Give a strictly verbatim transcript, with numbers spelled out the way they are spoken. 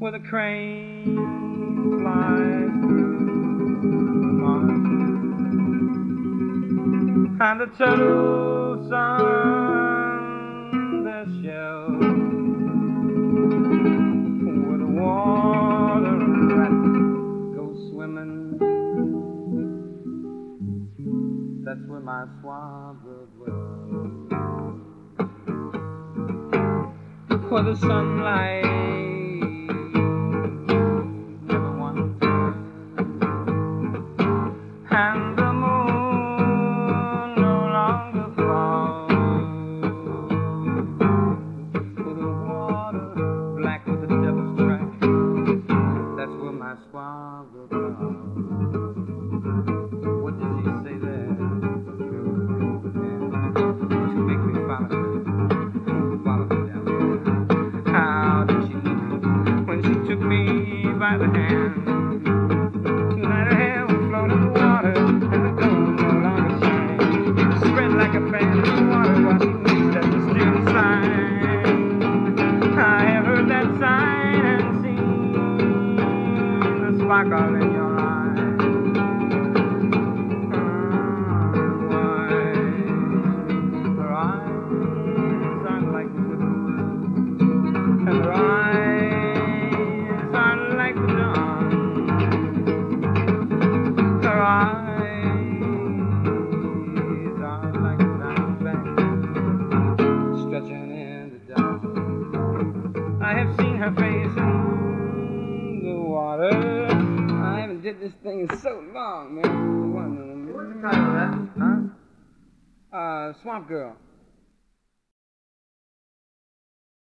where the crane flies through the marsh, and the turtles sun their shells, where the water rats go swimming. That's where my swabber dwells, where the sunlight never once turns, and the moon no longer falls, where the water black with the devil's track. That's where my swabber dwells. What did she say there? To make me follow her, follow her down there. How did she look when she took me by the hand? Tonight her hair would float in the water, and the gold no longer shine. Spread like a fan in the water while she winked at the mysterious sign. I have heard that sign and seen the sparkle in your eyes. And her eyes are like the dawn. Her eyes are like the diamondback stretching in the dark. I have seen her face in the water. I haven't did this thing in so long, man. What's the title of that? Huh? Uh, Swamp Girl.